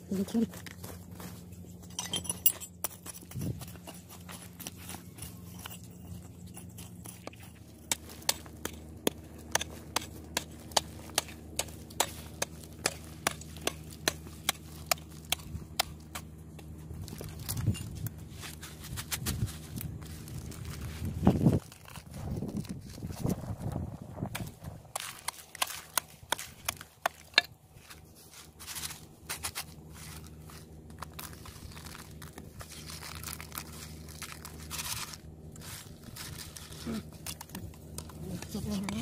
Nhìn thiên. Chết lên rồi.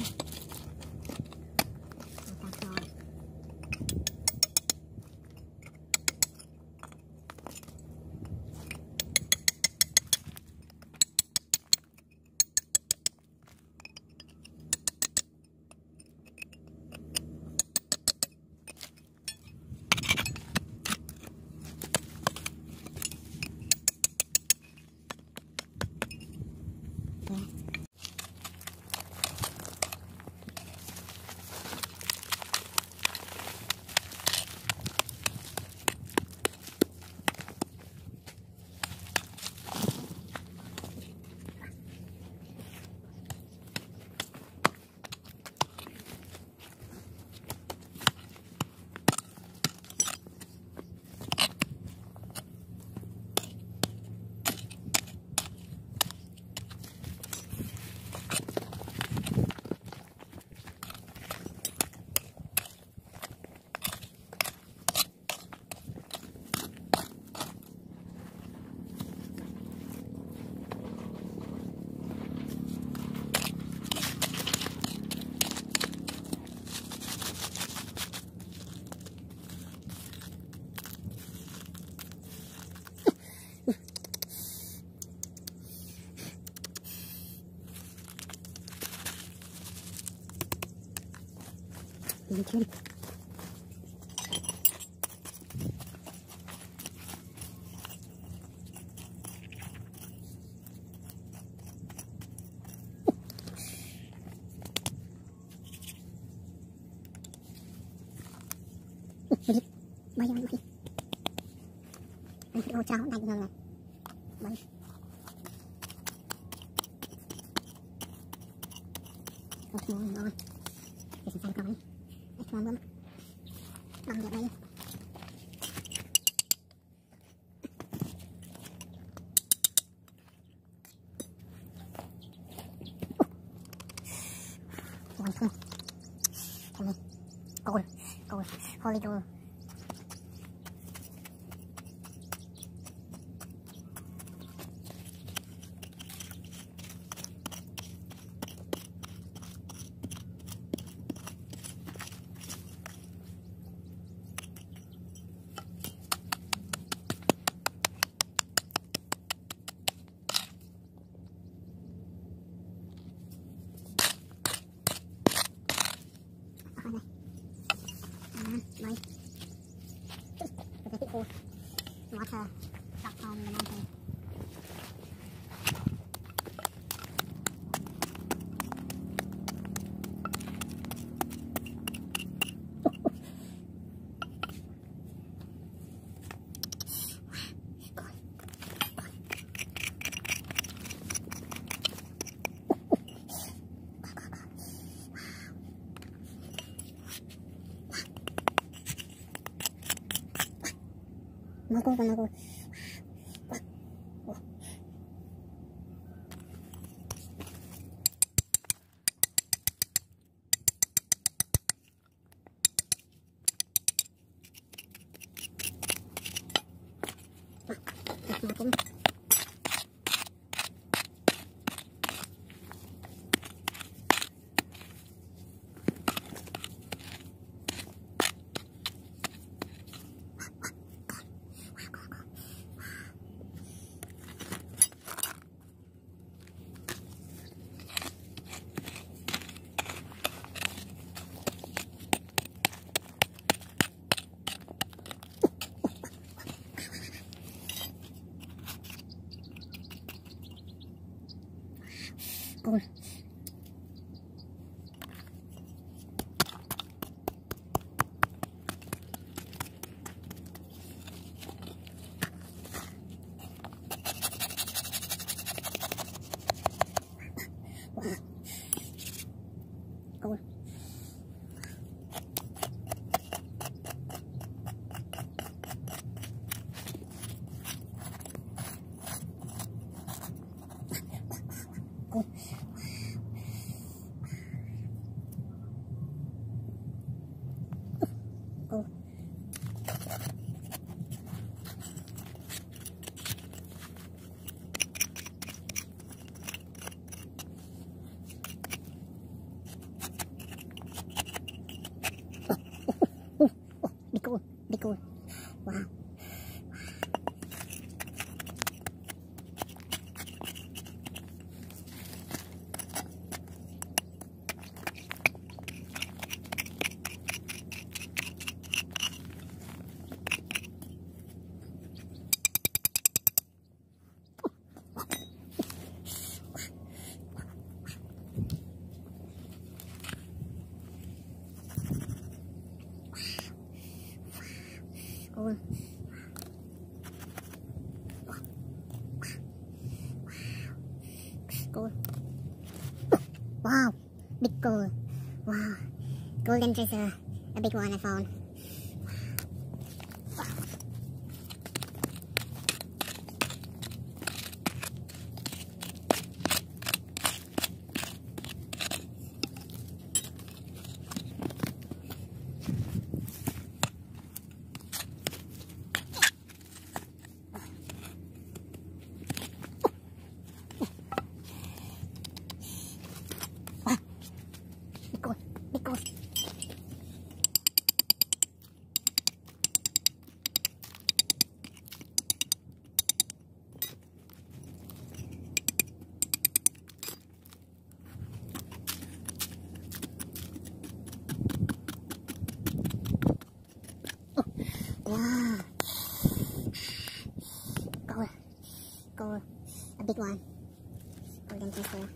Nhìn thiên. Bây giờ đi. Anh ô cháu đánh rồi. Bây. Một món ngon. Để xem coi. Để cho bấm. Bấm được đây. Ngon không? Thằng này. Cồn. Holy đồ. Đây. Cái thị khu water đọc on the mountain. Nó cô còn nó cô. Nó cũng Ôi. Big goal. Wow. Goal. Goal. Wow, big goal. Wow, golden treasure, a big one I found. Big goal, big goal. Yeah. Goal. Goal. A big one. Golden treasure.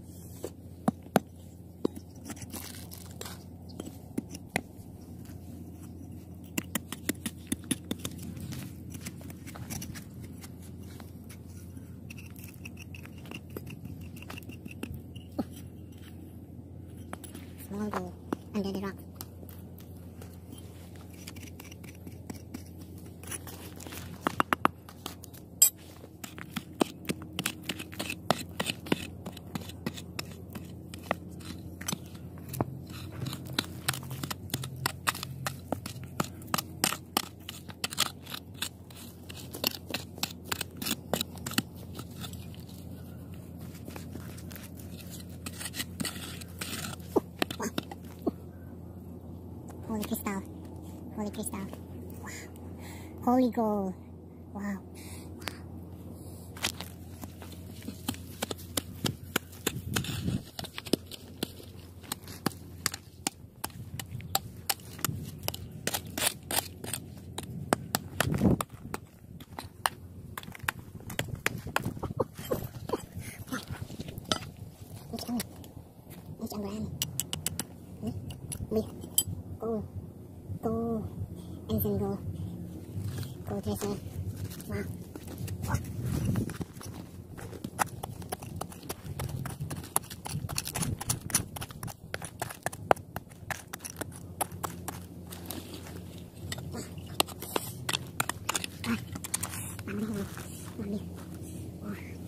Small goal under the rock. Holy crystal. Holy crystal. Wow. Holy gold. Wow. Which umbrella? Big. Gold. Gold. Anything gold. Gold treasure. Wow. Mami.